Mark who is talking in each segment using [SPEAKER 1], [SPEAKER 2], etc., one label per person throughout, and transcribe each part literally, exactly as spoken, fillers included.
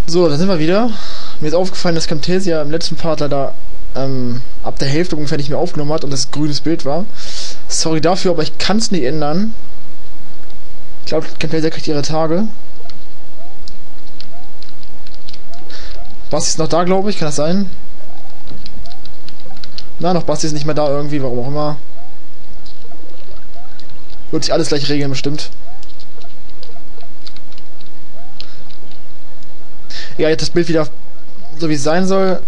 [SPEAKER 1] So, da sind wir wieder. Mir ist aufgefallen, dass Camtasia im letzten Part leider ähm, ab der Hälfte ungefähr nicht mehr aufgenommen hat und das grünes Bild war. Sorry dafür, aber ich kann es nicht ändern. Ich glaube, Camtasia kriegt ihre Tage. Basti ist noch da, glaube ich. Kann das sein? Na, noch Basti ist nicht mehr da irgendwie, warum auch immer. Wird sich alles gleich regeln, bestimmt. Ja, jetzt das Bild wieder so wie es sein soll.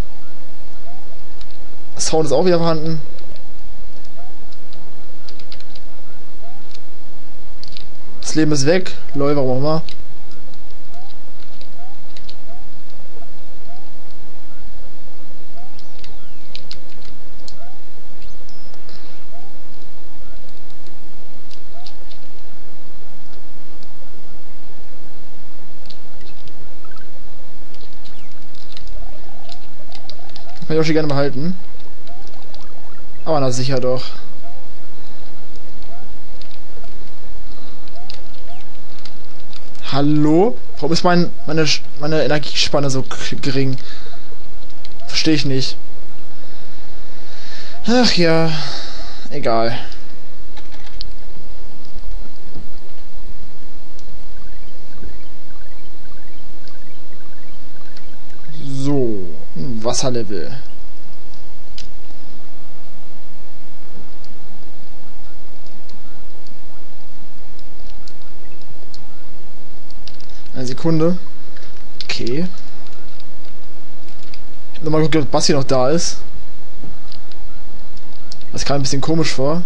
[SPEAKER 1] Sound ist auch wieder vorhanden. Das Leben ist weg. Lol, warum auch immer. Kann ich Yoshi gerne behalten. Aber na sicher doch. Hallo? Warum ist mein, meine, meine Energiespanne so gering? Verstehe ich nicht. Ach ja. Egal. So. Ein Wasserlevel. Eine Sekunde. Okay. Nochmal gucken, ob Basti noch da ist. Das kam ein bisschen komisch vor.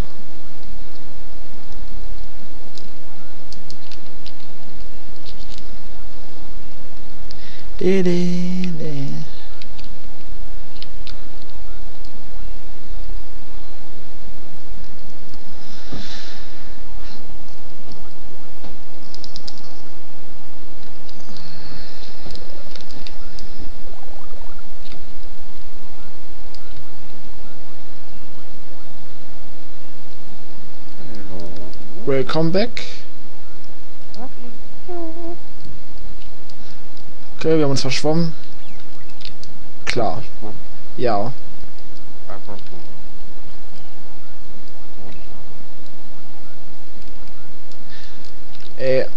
[SPEAKER 1] De, de, de. Welcome back. Okay, wir haben uns verschwommen. Klar. Ja. Ey.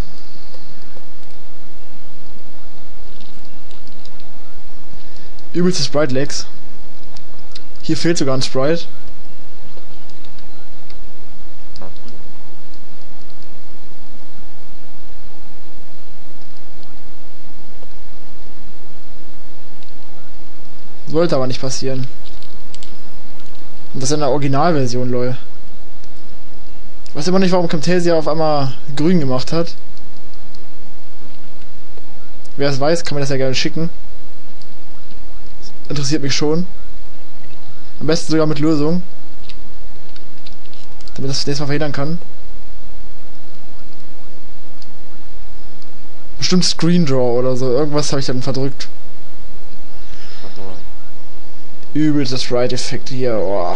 [SPEAKER 1] Übelstes Sprite-Legs. Hier fehlt sogar ein Sprite. Sollte aber nicht passieren. Und das in der Originalversion, lol. Ich weiß immer nicht, warum Camtasia auf einmal grün gemacht hat. Wer es weiß, kann mir das ja gerne schicken. Interessiert mich schon. Am besten sogar mit Lösung. Damit das nächstes Mal verhindern kann. Bestimmt Screen Draw oder so. Irgendwas habe ich dann verdrückt. Übelst das Sprite-Effekt hier. Oh.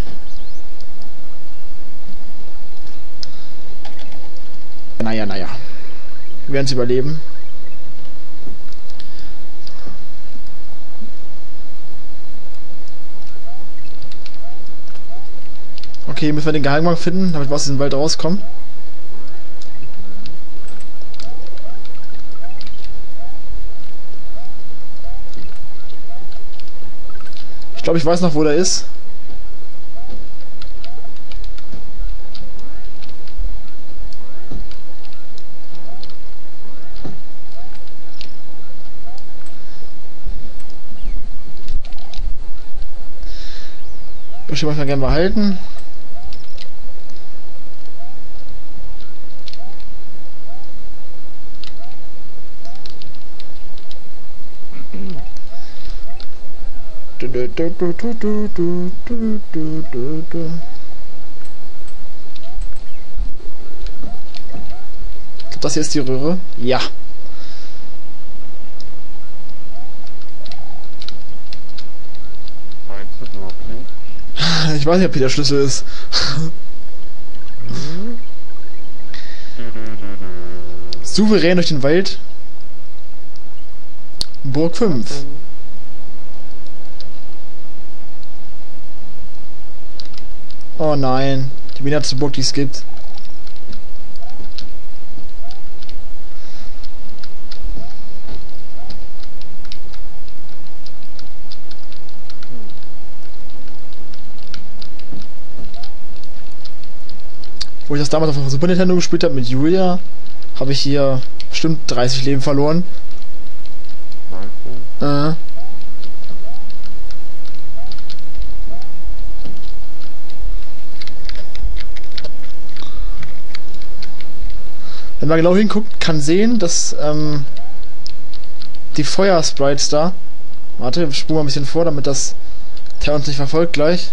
[SPEAKER 1] Naja, naja. Wir werden es überleben. Okay, müssen wir den Geheimgang finden, damit wir aus diesem Wald rauskommen. Ich glaube, ich weiß noch, wo der ist. Ich möchte mal gerne behalten. Du, du, du, du, du, du, du, du, du, du. Ich glaube, das hier ist die Röhre. Ja. Ich weiß nicht, ob hier der Schlüssel ist. Souverän durch den Wald. Burg fünf. Oh nein. Die behinderte Burg, die es gibt. Wo ich das damals auf dem Super Nintendo gespielt habe mit Julia, habe ich hier bestimmt dreißig Leben verloren. Äh. Wenn man genau hinguckt, kann sehen, dass ähm, die Feuersprites da. Warte, wir spulen mal ein bisschen vor, damit das der uns nicht verfolgt gleich.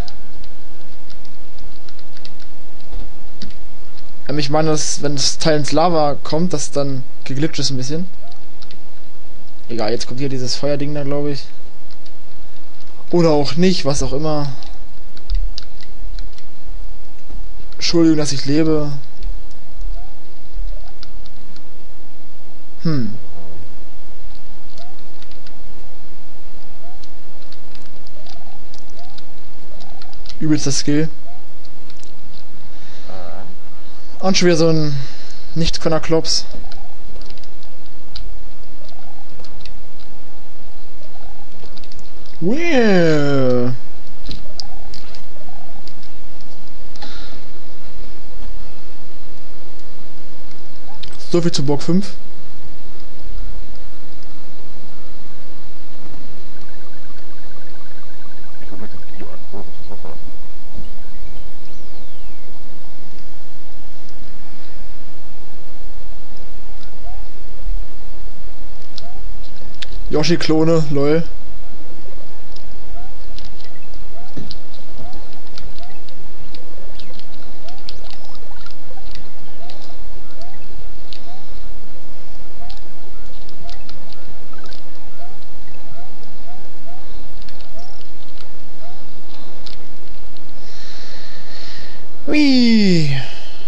[SPEAKER 1] Ähm, ich meine, dass wenn das Teil ins Lava kommt, das dann geglitscht ist ein bisschen. Egal, jetzt kommt hier dieses Feuerding da, glaube ich. Oder auch nicht, was auch immer. Entschuldigung, dass ich lebe. Hm. Übelster Skill. Und schon wieder so ein Nicht-Könner-Klops. Well. So viel zu Burg fünf.
[SPEAKER 2] Ich will mir das Video angucken, das ist Wasser.
[SPEAKER 1] Yoshi-Klone, lol. Ui.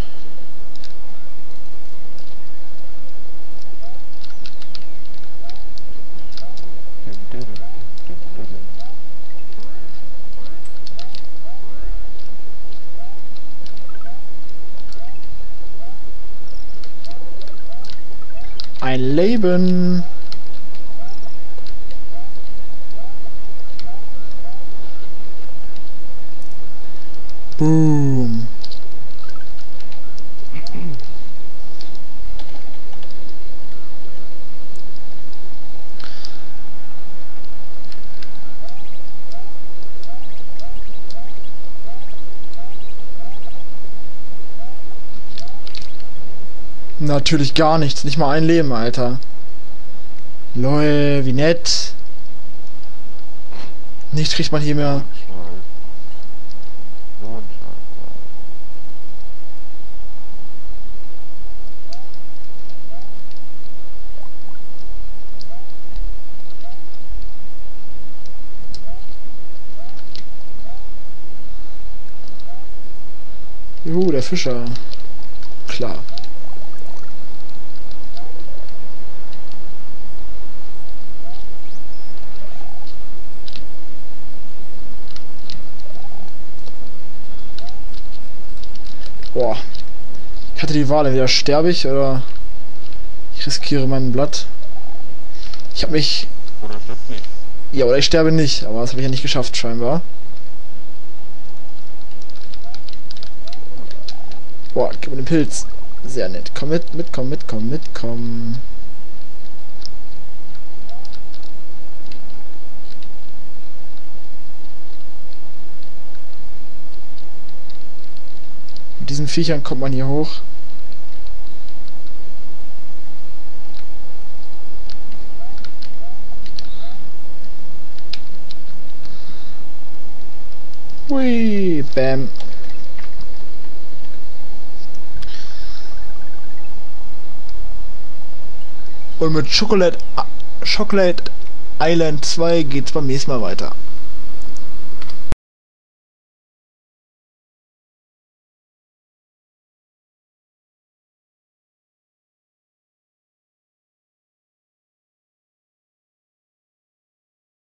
[SPEAKER 1] Ein Leben. Boom. Natürlich gar nichts, nicht mal ein Leben, Alter. Lol, wie nett. Nicht kriegt man hier mehr. Juhu, der Fischer. Klar. Boah. Ich hatte die Wahl, entweder sterbe ich oder ich riskiere mein Blatt. Ich habe mich...
[SPEAKER 2] Oder stirbt nicht.
[SPEAKER 1] Ja, oder ich sterbe nicht, aber das habe ich ja nicht geschafft, scheinbar. Boah, gib mir den Pilz. Sehr nett. Komm mit, mit, komm mit, komm mit, komm. Mit diesen Viechern kommt man hier hoch. Hui, bam. Und mit Chocolate, Chocolate Island zwei geht's beim nächsten Mal weiter.